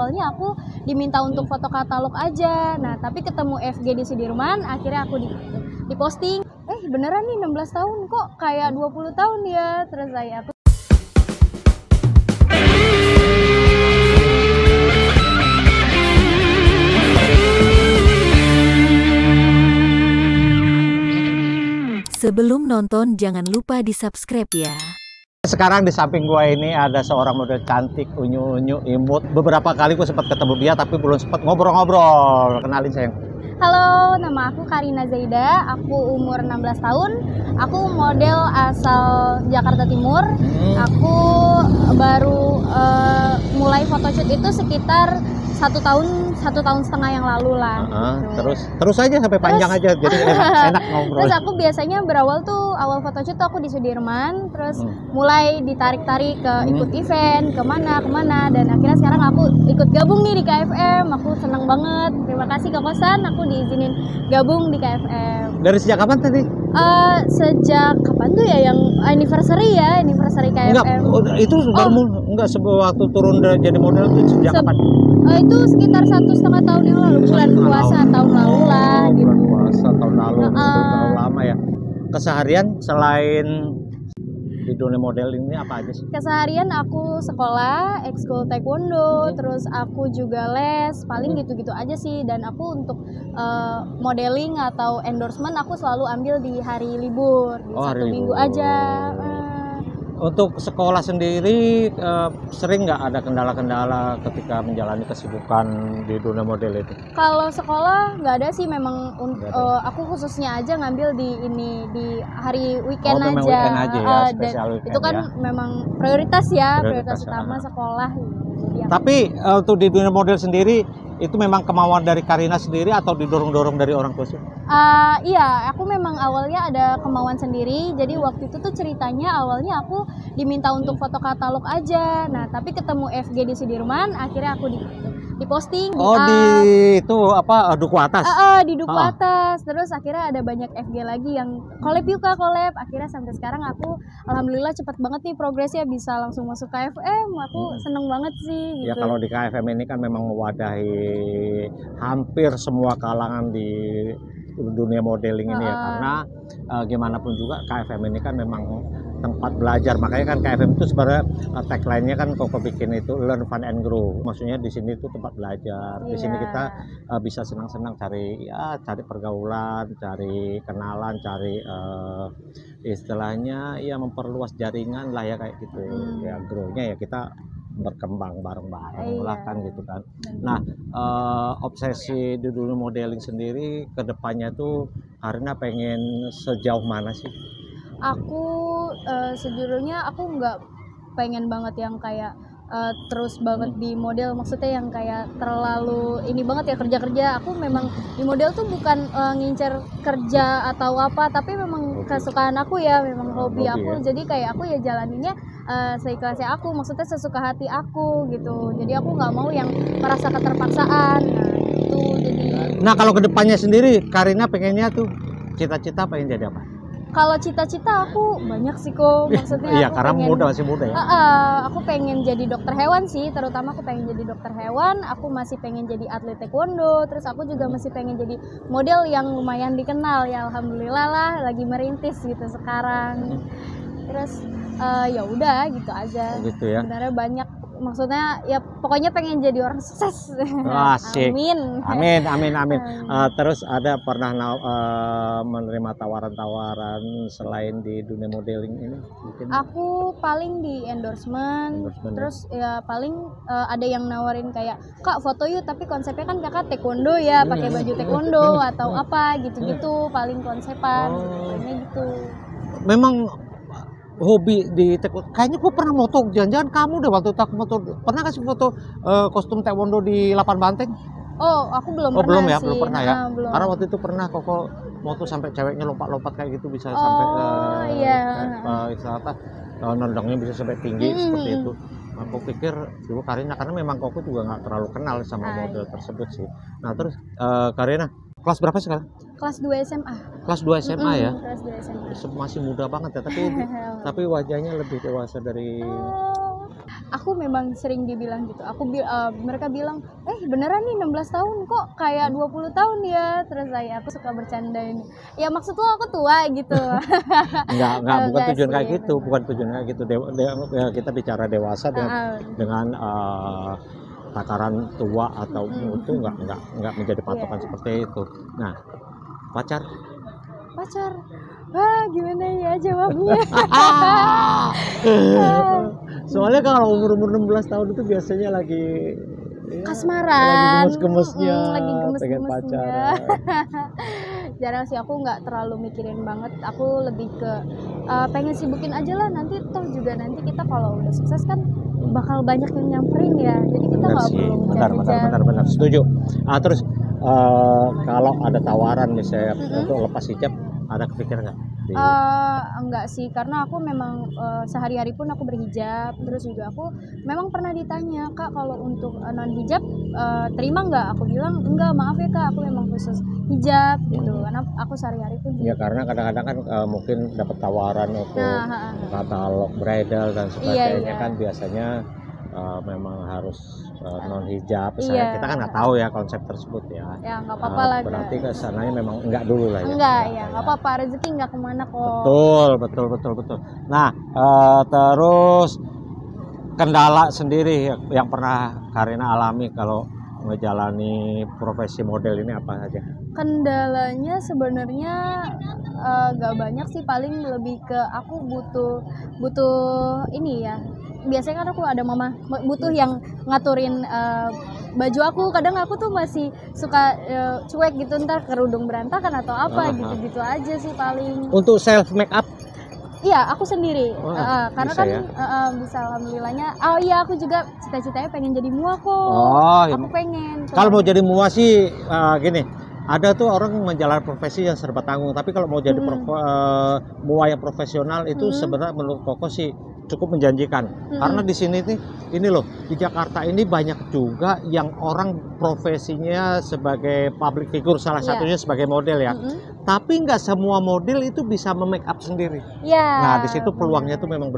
awalnya aku diminta untuk foto katalog aja. Nah, tapi ketemu FG di Sudirman, akhirnya aku di posting. Beneran nih 16 tahun kok kayak 20 tahun ya. Terus aku Sebelum nonton jangan lupa di-subscribe ya. Sekarang di samping gua ini ada seorang model cantik, unyu-unyu, imut. Beberapa kali gua sempat ketemu dia tapi belum sempat ngobrol-ngobrol. Kenalin sayang. Halo, nama aku Karina Zaida. Aku umur 16 tahun. Aku model asal Jakarta Timur. Aku baru mulai photoshoot itu sekitar satu tahun setengah yang lalu lah. Terus aja sampai panjang aja, jadi enak ngobrol. Terus aku biasanya berawal tuh awal photoshoot tuh aku di Sudirman, terus mulai ditarik-tarik ke ikut event kemana, dan akhirnya sekarang aku ikut gabung nih di KFM. Aku seneng banget. Terima kasih Kak Kosan, aku diizinin gabung di KFM. Dari sejak kapan tadi? Sejak kapan tuh ya, yang anniversary KFM. Itu baru enggak waktu turun jadi model itu sejak kapan? Itu sekitar 1,5 tahun yang lalu, bulan puasa tahun lalu lah gitu. Bulan puasa tahun lalu, terlalu lama ya. Keseharian selain di dunia modeling ini apa aja sih? Keseharian aku sekolah, ekskul taekwondo, terus aku juga les, paling gitu-gitu aja sih. Dan aku untuk modeling atau endorsement aku selalu ambil di hari libur, di Sabtu Minggu aja. Untuk sekolah sendiri sering nggak ada kendala-kendala ketika menjalani kesibukan di dunia model itu? Kalau sekolah nggak ada sih, memang aku khususnya aja ngambil di hari weekend aja. Weekend aja ya, spesial weekend itu kan ya. Memang prioritas utama sekolah. Tapi untuk di dunia model sendiri itu memang kemauan dari Karina sendiri atau didorong-dorong dari orang tua sih? Iya, aku memang awalnya ada kemauan sendiri. Jadi waktu itu tuh ceritanya awalnya aku diminta untuk foto katalog aja. Nah, tapi ketemu FG di Sudirman, akhirnya aku diposting. Di itu apa, Duku Atas? Di Duku Atas. Terus akhirnya ada banyak FG lagi yang collab yuk Kak, collab. Akhirnya sampai sekarang aku alhamdulillah cepat banget nih progresnya, bisa langsung masuk KFM. Aku seneng banget sih gitu. Ya kalau di KFM ini kan memang mewadahi hampir semua kalangan di dunia modeling ini ya, karena gimana pun juga KFM ini kan memang tempat belajar. Makanya kan KFM itu sebenarnya tagline-nya kan Koko bikin itu learn, fun and grow. Maksudnya di sini itu tempat belajar. Di sini kita bisa senang-senang cari pergaulan, cari kenalan, cari istilahnya ya memperluas jaringan lah ya kayak gitu. Ya grow-nya ya kita berkembang bareng-bareng lah kan gitu kan. Nah, obsesi di dunia modeling sendiri ke depannya tuh Karina pengen sejauh mana sih? Aku sejujurnya aku nggak pengen banget yang kayak terus banget di model, maksudnya yang kayak terlalu ini banget ya kerja. Aku memang di model tuh bukan ngincer kerja atau apa, tapi memang kesukaan aku ya, memang hobi aku. Jadi kayak aku ya jalaninnya seikhlasnya aku, maksudnya sesuka hati aku gitu. Jadi aku nggak mau yang merasa keterpaksaan. Nah itu jadi. Nah kalau kedepannya sendiri Karina pengennya tuh cita-cita pengen jadi apa? Kalau cita-cita aku banyak sih kok, maksudnya iya, aku karena pengen, masih muda ya. Aku pengen jadi dokter hewan sih, terutama aku pengen jadi dokter hewan. Aku masih pengen jadi atlet taekwondo, terus aku juga masih pengen jadi model yang lumayan dikenal ya, alhamdulillah lah, lagi merintis gitu sekarang. Terus ya udah gitu aja. Gitu ya. Sebenarnya banyak, maksudnya ya pokoknya pengen jadi orang sukses. Asik. Amin. Amin. Terus ada pernah menerima tawaran-tawaran selain di dunia modeling ini? Mungkin? Aku paling di endorsement terus ya paling ada yang nawarin kayak Kak foto yuk, tapi konsepnya kan Kakak taekwondo ya, pakai baju taekwondo atau apa gitu-gitu, paling konsepan kayaknya gitu. Memang hobi di taekwondo. Kayaknya gue pernah moto, jangan-jangan kamu deh waktu itu aku moto. Pernah kasih foto kostum taekwondo di Lapan Banteng? Aku belum pernah belum ya, sih. belum pernah ya. Belum. Karena waktu itu pernah Koko moto sampai ceweknya lompat-lompat kayak gitu, bisa sampai nendangnya bisa sampai tinggi seperti itu. Aku pikir dulu Karina, karena memang Koko juga nggak terlalu kenal sama model tersebut sih. Nah terus Karina kelas berapa sekarang? Kelas 2 SMA. Kelas 2 SMA ya? Kelas 2 SMA. Masih muda banget ya, tapi wajahnya lebih dewasa dari aku memang sering dibilang gitu. Mereka bilang, beneran nih 16 tahun kok kayak 20 tahun ya. Terus aku suka bercandain. Ya maksud lo aku tua gitu. Enggak, bukan Enggak tujuan sih, kayak gitu, bener. bukan tujuan kayak gitu. Kita bicara dewasa dengan takaran tua atau itu enggak menjadi patokan Iya. seperti itu. Nah, pacar Wah, gimana ya jawabnya? soalnya kalau umur 16 tahun itu biasanya lagi Kasmaran. lagi gemes-gemesnya, Lagi pengen gemes-gemesnya. pacaran. Jarang sih, aku nggak terlalu mikirin banget. Aku lebih ke pengen sibukin aja lah, nanti toh juga nanti kita kalau udah sukses kan bakal banyak yang nyamperin ya, jadi kita Benar nggak sih, perlu benar, setuju. Terus kalau ada tawaran misalnya untuk lepas hijab, ada kepikiran nggak? Enggak sih, karena aku memang sehari-hari pun aku berhijab. Terus juga aku memang pernah ditanya, Kak kalau untuk non hijab terima nggak? Aku bilang enggak, maaf ya Kak, aku memang khusus hijab gitu, karena aku sehari-hari pun Ya karena kadang-kadang kan mungkin dapat tawaran untuk katalog bridal dan sebagainya, iya. kan biasanya memang harus non hijab. Misalnya kita kan nggak tahu ya konsep tersebut ya. Ya nggak apa-apa lah. Berarti kesananya memang enggak dulu lah ya. Enggak ya, nggak apa-apa, rezeki nggak kemana kok. Betul. Nah, terus kendala sendiri yang pernah Karina alami kalau menjalani profesi model ini apa aja? Kendalanya sebenarnya gak banyak sih, paling lebih ke aku butuh ini ya. Biasanya kan aku ada mama butuh yang ngaturin baju aku. Kadang aku tuh masih suka cuek gitu, ntar kerudung berantakan atau apa gitu-gitu aja sih paling. Untuk self make up? Iya, aku sendiri. Karena bisa kan ya? Bisa, alhamdulillahnya. Oh iya, aku juga cita-citanya pengen jadi mua kok. Oh, aku pengen. Kalau mau jadi mua sih gini, ada tuh orang menjalani profesi yang serba tanggung, tapi kalau mau jadi mua yang profesional itu sebenarnya menurut Koko sih cukup menjanjikan. Karena di sini nih, ini loh, di Jakarta ini banyak juga yang orang profesinya sebagai public figure, salah satunya sebagai model ya. Tapi nggak semua model itu bisa make up sendiri. Nah, di situ peluangnya tuh memang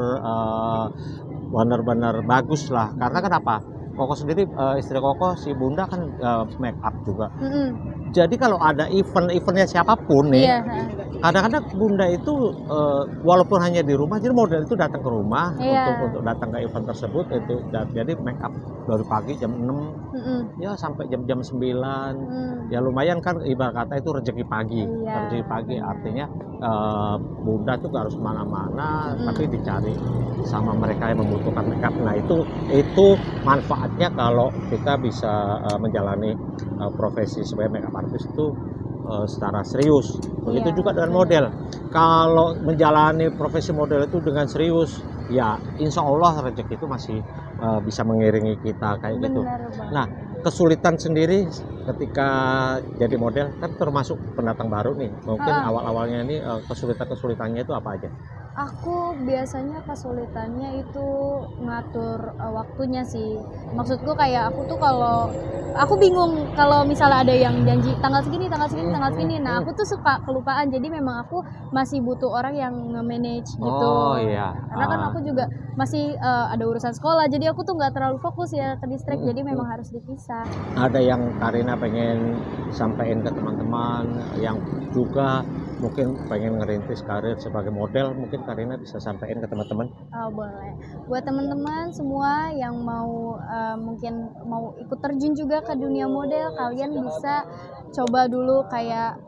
benar-benar bagus lah. Karena kenapa? Koko sendiri, istri Koko, si Bunda kan make up juga. Jadi kalau ada eventnya siapapun nih, kadang-kadang Bunda itu walaupun hanya di rumah, jadi model itu datang ke rumah untuk datang ke event tersebut itu. Jadi make up dari pagi jam 6 ya sampai jam 9. Ya lumayan kan, ibarat kata itu rezeki pagi. Rezeki pagi artinya Bunda tuh gak harus kemana-mana, tapi dicari sama mereka yang membutuhkan make up. Nah itu manfaatnya kalau kita bisa menjalani profesi sebagai make up artist itu secara serius. Begitu juga dengan model. Kalau menjalani profesi model itu dengan serius, ya insya Allah rezeki itu masih bisa mengiringi kita kayak gitu. Nah, kesulitan sendiri ketika jadi model kan termasuk pendatang baru nih. Mungkin awal-awalnya ini kesulitannya itu apa aja? Aku biasanya kesulitannya itu ngatur waktunya sih. Maksudku kayak aku tuh kalau aku bingung kalau misalnya ada yang janji tanggal segini. Nah, aku tuh suka kelupaan. Jadi memang aku masih butuh orang yang nge-manage gitu. Oh iya. Karena kan aku juga masih ada urusan sekolah. Jadi aku tuh nggak terlalu fokus ya ke distrik. Jadi memang harus dipisah. Ada yang Karina pengen sampaikan ke teman-teman yang juga mungkin pengen ngerintis karir sebagai model, mungkin Karina bisa sampaikan ke teman-teman? Oh, boleh. Buat teman-teman semua yang mungkin mau ikut terjun juga ke dunia model, kalian bisa coba dulu kayak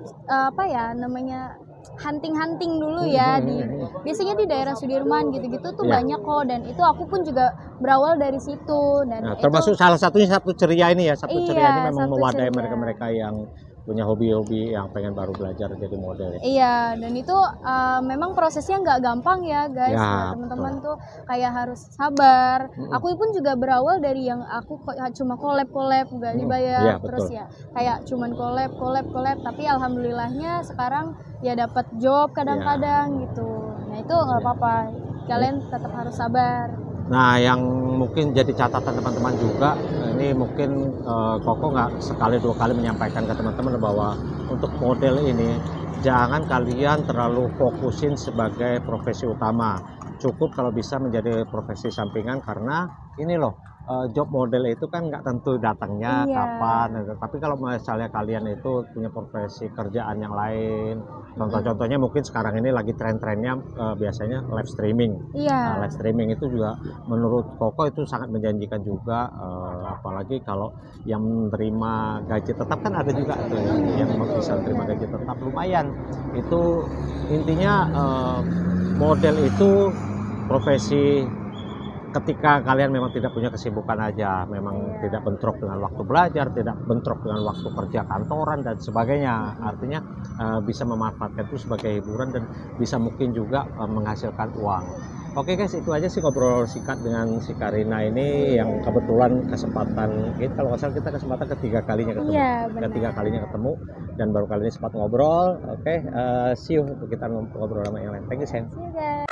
hunting dulu ya biasanya di daerah Sudirman gitu-gitu tuh banyak kok, dan itu aku pun juga berawal dari situ. Dan termasuk salah satunya Sabtu Ceria ini ya. Sabtu Ceria ini memang Sabtu mewadahi Ceria. mereka-mereka yang punya hobi-hobi yang pengen baru belajar jadi model ya. Iya, dan itu memang prosesnya nggak gampang ya guys. Teman-teman tuh kayak harus sabar. Aku pun juga berawal dari yang aku cuma collab nggak dibayar, terus ya kayak cuman collab, tapi alhamdulillahnya sekarang ya dapat job kadang-kadang gitu. Nah itu nggak apa-apa, kalian tetap harus sabar. Nah, yang mungkin jadi catatan teman-teman juga, ini mungkin Koko nggak sekali dua kali menyampaikan ke teman-teman bahwa untuk model ini jangan kalian terlalu fokusin sebagai profesi utama. cukup kalau bisa menjadi profesi sampingan, karena ini loh, job model itu kan nggak tentu datangnya Iya. kapan. Tapi kalau misalnya kalian itu punya profesi kerjaan yang lain, contoh-contohnya mungkin sekarang ini lagi tren-trennya biasanya live streaming. Iya. Live streaming itu juga menurut Koko itu sangat menjanjikan juga, apalagi kalau yang menerima gaji tetap kan ada juga tuh yang bisa menerima gaji tetap lumayan. Itu intinya model itu profesi ketika kalian memang tidak punya kesibukan aja, memang tidak bentrok dengan waktu belajar, tidak bentrok dengan waktu kerja kantoran dan sebagainya. Artinya bisa memanfaatkan itu sebagai hiburan dan bisa mungkin juga menghasilkan uang. Oke guys, itu aja sih ngobrol singkat dengan si Karina ini yang kebetulan kesempatan, kalau nggak salah kita kesempatan ketiga kalinya ketemu. Iya, benar. Ketiga kalinya ketemu dan baru kali ini sempat ngobrol. Oke, see you, kita ngobrol sama yang lain. Thank you, Sen. See you guys.